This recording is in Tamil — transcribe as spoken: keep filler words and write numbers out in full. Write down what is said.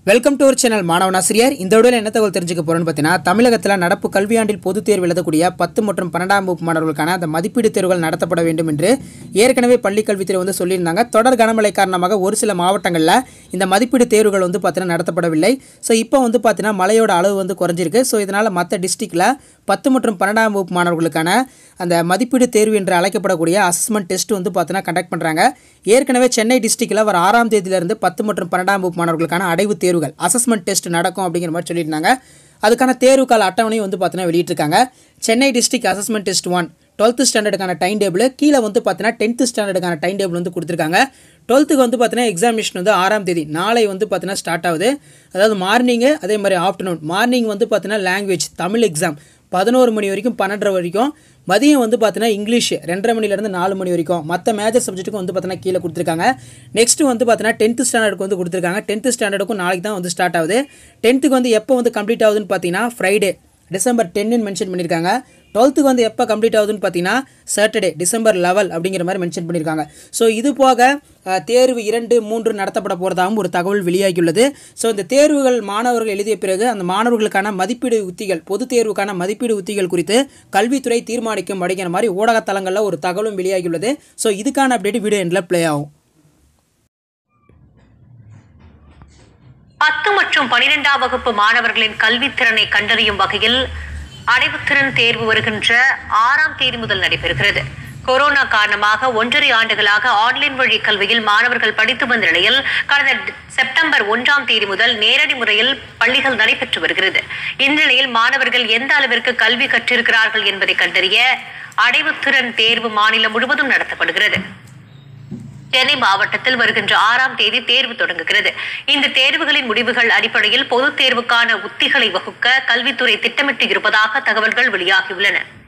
வெல்கம் டு அவர் சேனல் மாணவனாசிரியர். இந்த வீடியோவில் என்ன தகவல் தெரிஞ்சுக்க போகிறோன்னு பார்த்தீங்கன்னா, தமிழகத்தில் நடப்பு கல்வியாண்டில் பொதுத் தேர்வு எழுதக்கூடிய பத்து மற்றும் பன்னெண்டாம் வகுப்பு மாணவர்களுக்கான அந்த மதிப்பீடு தேர்வுகள் நடத்தப்பட வேண்டும் என்று ஏற்கனவே பள்ளி கல்வித்துறை வந்து சொல்லியிருந்தாங்க. தொடர் கனமழை காரணமாக ஒரு சில மாவட்டங்களில் இந்த மதிப்பீடு தேர்வுகள் வந்து பார்த்தீங்கன்னா நடத்தப்படவில்லை. ஸோ இப்போ வந்து பார்த்தீங்கன்னா மழையோட அளவு வந்து குறைஞ்சிருக்கு. ஸோ இதனால் மற்ற டிஸ்ட்ரிக்டில் பத்து மற்றும் பன்னெண்டாம் வகுப்பு மாணவர்களுக்கான அந்த மதிப்பீடு தேர்வு என்று அழைக்கப்படக்கூடிய அசஸ்மெண்ட் டெஸ்ட் வந்து பார்த்தீங்கன்னா கண்டக்ட் பண்ணுறாங்க. ஏற்கனவே சென்னை டிஸ்ட்ரிக்டில் வர ஆறாம் தேதியிலிருந்து பத்து மற்றும் பன்னெண்டாம் வகுப்பு மாணவர்களுக்கான அடைவு தேர்வுகள் அசஸ்மெண்ட் டெஸ்ட் நடக்கும் அப்படிங்கிற மாதிரி சொல்லியிருந்தாங்க. அதுக்கான தேர்வு கால அட்டவணையும் வந்து பார்த்தீங்கன்னா வெளியிட்டிருக்காங்க. Chennai district assessment test one twelfth ஸ்டாண்டர்டுக்கான டைம் டேபிள் கீழே வந்து பார்த்தீங்கன்னா டென்த் ஸ்டாண்டர்டுக்கான டைம் டேபிள் வந்து கொடுத்துருக்காங்க. டுவெல்த்துக்கு வந்து பார்த்தீங்கன்னா எக்ஸாமினேஷன் வந்து ஆறாம் தேதி நாளை வந்து பார்த்தீங்கன்னா ஸ்டார்ட் ஆகுது. அதாவது மார்னிங்கு அதே மாதிரி ஆஃப்டர்நூன். மார்னிங் வந்து பார்த்தீங்கன்னா லாங்குவேஜ் தமிழ் எக்ஸாம் பதினோரு மணி வரைக்கும் பன்னெண்டரை வரைக்கும், மதியம் வந்து பார்த்தீங்கன்னா இங்கிலீஷ் ரெண்டரை மணிலேருந்து நாலு மணி வரைக்கும், மற்ற மேஜர் சப்ஜெக்ட்டுக்கும் வந்து பார்த்தீங்கன்னா கீழே கொடுத்துருக்காங்க. நெக்ஸ்ட் வந்து பார்த்தீங்கன்னா டென்த் ஸ்டாண்டர்டுக்கு வந்து கொடுத்துருக்காங்க. டென்த் ஸ்டாண்டர்டுக்கும் நாளைக்கு தான் வந்து ஸ்டார்ட் ஆகுது. டென்த்துக்கு வந்து எப்போ வந்து கம்ப்ளீட் ஆகுதுன்னு பார்த்தீங்கன்னா ஃப்ரைடே டிசம்பர் டென்னு மென்ஷன் பண்ணியிருக்காங்க. டுவெல்த்துக்கு வந்து எப்போ கம்ப்ளீட் ஆகுதுன்னு பார்த்தீங்கன்னா சாட்டர்டே டிசம்பர் லெவல் அப்படிங்கிற மாதிரி மென்ஷன் பண்ணியிருக்காங்க. ஸோ இது போக தேர்வு இரண்டு மூன்று நடத்தப்பட போகிறதாகவும் ஒரு தகவல் வெளியாகியுள்ளது. ஸோ இந்த தேர்வுகள் மாணவர்கள் எழுதிய பிறகு அந்த மாணவர்களுக்கான மதிப்பீடு உத்திகள் பொது தேர்வுக்கான மதிப்பீடு உத்திகள் குறித்து கல்வித்துறை தீர்மானிக்கும் அப்படிங்கிற மாதிரி ஊடகத்தலங்களில் ஒரு தகவலும் வெளியாகியுள்ளது. ஸோ இதுக்கான அப்டேட் வீடியோ எண்டில் ப்ளே ஆகும். பத்து மற்றும் பனிரெண்டாம் வகுப்பு மாணவர்களின் கல்வித்திறனை கண்டறியும் வகையில் அடைவுத்திறன் தேர்வு வருகின்ற ஆறாம் தேதி முதல் நடைபெறுகிறது. கொரோனா காரணமாக ஒன்றரை ஆண்டுகளாக ஆன்லைன் வழி கல்வியில் மாணவர்கள் படித்து வந்த நிலையில் கடந்த செப்டம்பர் ஒன்றாம் தேதி முதல் நேரடி முறையில் பள்ளிகள் நடைபெற்று வருகிறது. இந்நிலையில் மாணவர்கள் எந்த அளவிற்கு கல்வி கற்றிருக்கிறார்கள் என்பதை கண்டறிய அடைவுத்திறன் தேர்வு மாநிலம் முழுவதும் நடத்தப்படுகிறது. சென்னை மாவட்டத்தில் வருகின்ற ஆறாம் தேதி தேர்வு தொடங்குகிறது. இந்த தேர்வுகளின் முடிவுகள் அடிப்படையில் பொதுத் தேர்வுக்கான உத்திகளை வகுக்க கல்வித்துறை திட்டமிட்டு இருப்பதாக தகவல்கள் வெளியாகியுள்ளன.